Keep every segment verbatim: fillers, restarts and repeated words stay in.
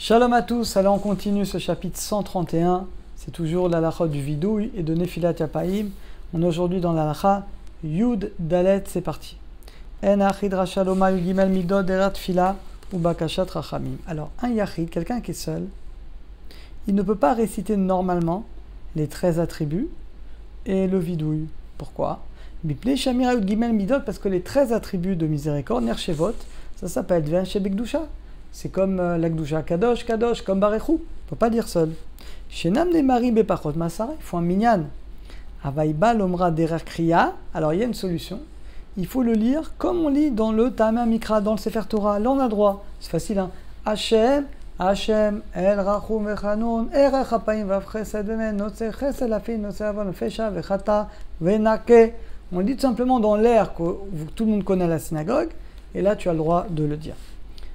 Shalom à tous, alors on continue ce chapitre cent trente et un, c'est toujours l'halakha du vidouille et de Nefilat Yapaim. On est aujourd'hui dans l'halakha Yud Dalet, c'est parti. En achid rachaloma yugimel midot derat fila ou bakashat rachamim. Alors un yachid, quelqu'un qui est seul, il ne peut pas réciter normalement les treize attributs et le vidouille. Pourquoi? Biple shamira yugimel midot, parce que les treize attributs de miséricorde, nershevot, ça s'appelle Dven Shebekdusha. C'est comme euh, l'Akdusha, Kadosh, Kadosh, comme Barechou. On ne peut pas dire seul. Shenam ne mari bepachot masara, il faut un minyan. Avaïba l'omra derer kriya. Alors il y a une solution. Il faut le lire comme on lit dans le Ta'amim Mikra, dans le Sefer Torah. Là on a droit. C'est facile, hein. Hashem, Hashem, El Rachum Vechanoun, Erech Hapaim Vav Chesed Vemen, Notse Chesed Lafin, Notse Avon Fesha Vechata Venake. On le dit tout simplement dans l'air que tout le monde connaît à la synagogue. Et là tu as le droit de le dire.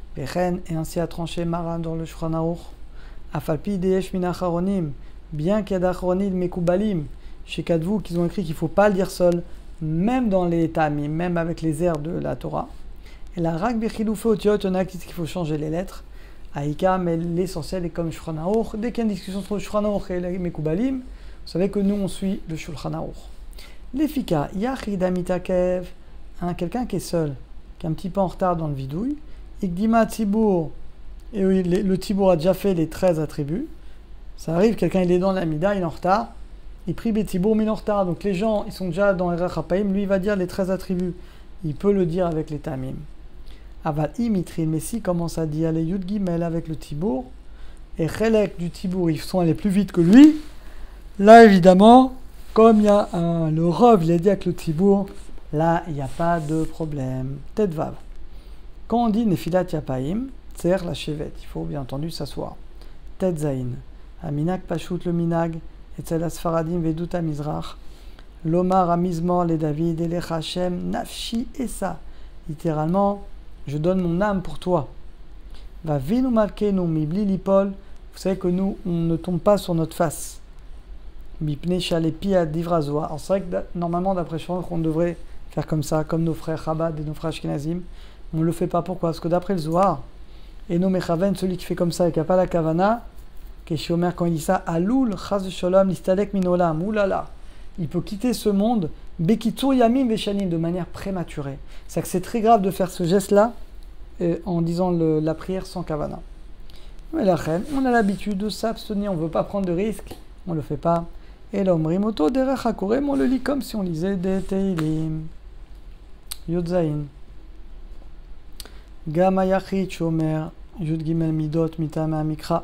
Et ainsi a tranché Maran dans le Shulchan Aruch. Afalpi deyesh min acharonim, bien qu'il y a d'acharonim mekoubalim, chez Kadvou, qu'ils ont écrit qu'il ne faut pas le dire seul, même dans les Ta'amim, même avec les airs de la Torah. Et la rak bechilufé otiot, on a qu'il faut changer les lettres. Aïka, mais l'essentiel est comme Shulchan Aruch. Dès qu'il y a une discussion entre le Shulchan Aruch et les mekoubalim, vous savez que nous on suit le Shulchan Aruch. L'efika, yachid amitakev, quelqu'un qui est seul, qui est un petit peu en retard dans le vidouille. Ikdima Tzibour, et oui, le Tzibour a déjà fait les treize attributs. Ça arrive, quelqu'un il est dans l'Amida, il est en retard. Il prie Betzibour, mais il est en retard. Donc les gens, ils sont déjà dans Erech Hapaim. Lui, il va dire les treize attributs. Il peut le dire avec les Ta'amim. Aval Imitrin, mais si commence à dire les Yud Gimel avec le Tzibour, et Chelek du Tzibour, ils sont allés plus vite que lui. Là, évidemment, comme il y a un, le Rov, il a dit avec le Tzibour, là, il n'y a pas de problème. Tête Vav. Quand on dit Nefilat Yapaim, Tser la chevet, il faut bien entendu s'asseoir. Tet Zain, Aminak Pashut le Minag, Etzel Asfaradim Vedut Amizrach, Lomar Amizmor le David, Elech Hashem, Nafshi Esa. Littéralement, je donne mon âme pour toi. Va vinu malkenu mibli lipol, vous savez que nous, on ne tombe pas sur notre face. Mipne shalepi adivrazoa. Alors c'est vrai que normalement, d'après Shulchan, on devrait faire comme ça, comme nos frères Chabad et nos frères Ashkenazim. On ne le fait pas, pourquoi? Parce que d'après le Zohar, Eno Mechaven, celui qui fait comme ça et qui n'a pas la Kavana, Keshomer, quand il dit ça, Aloul, Chaz Sholom, Listalek Minolam, oulala, il peut quitter ce monde, Bekitur Yamim Veshanim, de manière prématurée. C'est que c'est très grave de faire ce geste-là euh, en disant le, la prière sans Kavana. Mais la reine, on a l'habitude de s'abstenir, on ne veut pas prendre de risques, on ne le fait pas. Et l'homme Rimoto, Derech Hakorem, on le lit comme si on lisait des Teilim. Yodzaïn. Gama Yachid Shomer Yud Gimel Midot Mitama Mikra.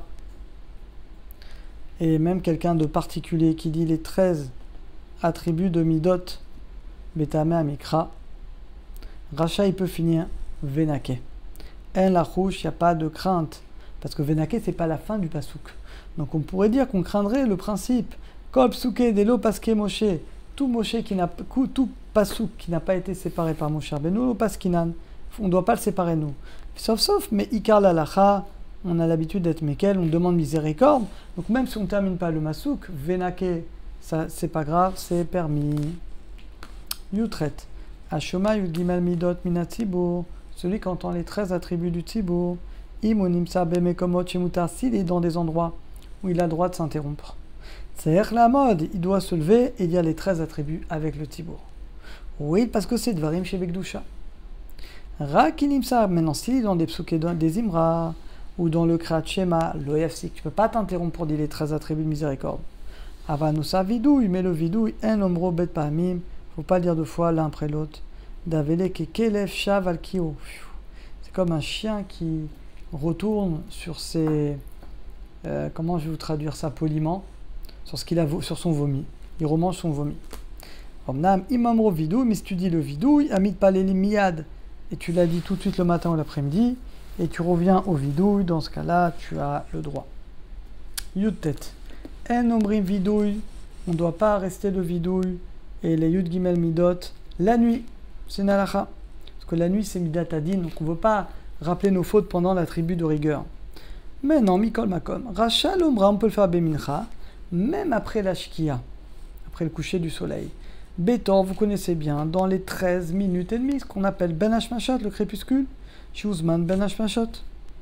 Et même quelqu'un de particulier qui dit les treize attributs de Midot Betama Mikra. Racha il peut finir Venake. En la rouche, il n'y a pas de crainte. Parce que Venake, c'est pas la fin du pasouk. Donc on pourrait dire qu'on craindrait le principe. Kol Psuke Delo Paske Moshe. Tout Moshe qui n'a tout pasouk qui n'a pas été séparé par Moshe Rabbeinu, Paskinan. On ne doit pas le séparer, nous. Sauf, sauf, mais Ikar l'alacha, on a l'habitude d'être Mekel, on demande miséricorde. Donc même si on ne termine pas le masouk, Venake, ça c'est pas grave, c'est permis. Yutret. Ashoma Yud Gimel Midot Mina Tzibour, celui qui entend les treize attributs du Tzibour. Imonimsa Bemekomot Shemutar, s'il est dans des endroits où il a le droit de s'interrompre. C'est la mode, il doit se lever et dire les treize attributs avec le Tzibour. Oui, parce que c'est Dvarim Shebekdusha. Rakinimsa, maintenant s'il est dans des psuké, des imra, ou dans le Kriyat Shema, l'Oyafsik, tu ne peux pas t'interrompre pour dire les treize attributs de miséricorde. Avanusa vidouille, mais le vidouille, un omro bet pamim, il ne faut pas dire deux fois l'un après l'autre. Davele ke kelef shav al kio. C'est comme un chien qui retourne sur ses. Euh, comment je vais vous traduire ça poliment? Sur, ce qu'il a, sur son vomi. Il remange son vomi. Omnam imamro vidouille, mais si tu dis le vidouille, amit palelim miyad. Et tu l'as dit tout de suite le matin ou l'après-midi, et tu reviens au vidouille, dans ce cas-là, tu as le droit. Yud tet. En omrim vidouille, on ne doit pas rester le vidouille, et les Yud Gimel Midot, la nuit, c'est Nalacha. Parce que la nuit, c'est Midat Adin, donc on ne veut pas rappeler nos fautes pendant la tribu de rigueur. Mais non, Mikol Makom. Racha l'omra, on peut le faire Bemincha, même après la Shkia, après le coucher du soleil. Bétor, vous connaissez bien, dans les treize minutes et demie, ce qu'on appelle Ben Hashmashot, le crépuscule, Shuzman Ben Hashmashot.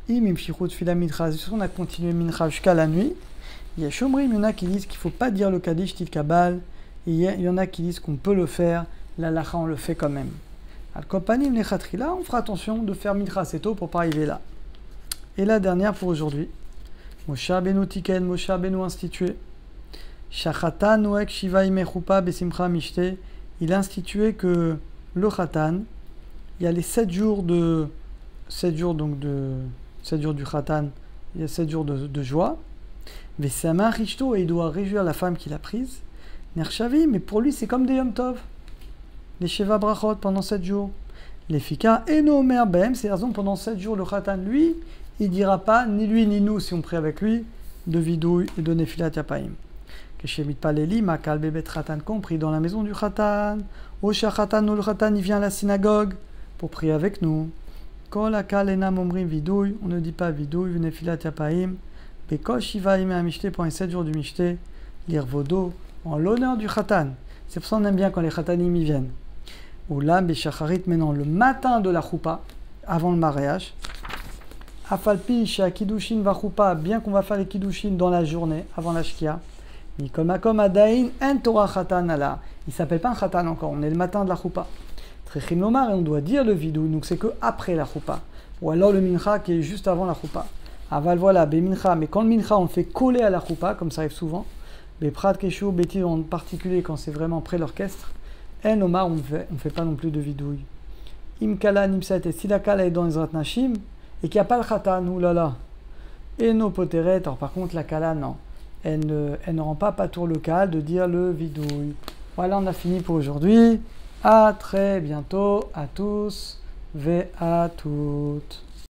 Im Imshichut Fila Mincha, on a continué Mincha jusqu'à la nuit. Il y a Shomrim, il y en a qui disent qu'il ne faut pas dire le Kaddish Tit Kabal. Et il y en a qui disent qu'on peut le faire. La lacha, on le fait quand même. Al Kopanim Nechatrila, on fera attention de faire Mincha assez tôt pour ne pas arriver là. Et la dernière pour aujourd'hui. Moshe Rabbeinu Tiken, Moshe Rabbeinu institué. Shachatan Noek Shiva Imechupa Besimcha Mishte. Il a institué que le Khatan, il y a les sept jours de sept jours donc de sept jours du Khatan, il y a sept jours de, de joie. Vesama Rishto, et il doit réjouir la femme qu'il a prise. Nershavi, mais pour lui c'est comme des Yom Tov. Les Sheva Brachot pendant sept jours. Les Fika Eno Omer Behem, c'est raison pendant sept jours le Khatan, lui, il dira pas, ni lui ni nous si on prie avec lui, de vidouille et de Nefilat Yapaim. Keshemit Paleli, Makal Bebet Khatan, compris dans la maison du Khatan. Osha Khatan ou le Khatan, il vient à la synagogue pour prier avec nous. Kol Akal Enam Omrim Vidouille, on ne dit pas vidouille, Nefilat Yapaim. Bekol Shiva Ime Amishte, pendant les sept jours du Mishte, lire Vodo, en l'honneur du Khatan. C'est pour ça qu'on aime bien quand les Khatanim y viennent. Ou là, Beshacharit, maintenant, le matin de la Choupa, avant le mariage. Afalpi, chez Kidushin va Choupa, bien qu'on va faire les Kidushin dans la journée, avant la Shkia. Mikomakom Adain, en Torah Khatan ala. Il ne s'appelle pas un Khatan encore, on est le matin de la Choupa. Trechin Lomar, et on doit dire le vidou, donc c'est que après la Choupa. Ou alors le Mincha qui est juste avant la Choupa. Aval voilà, Be Mincha, mais quand le Mincha on le fait coller à la Choupa, comme ça arrive souvent. Be Prat Keshu, Beti en particulier quand c'est vraiment près l'orchestre. En Omar, on ne fait, on fait pas non plus de vidouille. Imkala Nimset, et si la Kala est dans les Ratnashim, et qu'il n'y a pas le Khatan, oulala. Et nos poteret, alors par contre la Kala, non. Elle ne, elle ne rend pas patour local de dire le vidouille. Voilà, on a fini pour aujourd'hui. À très bientôt à tous et à toutes.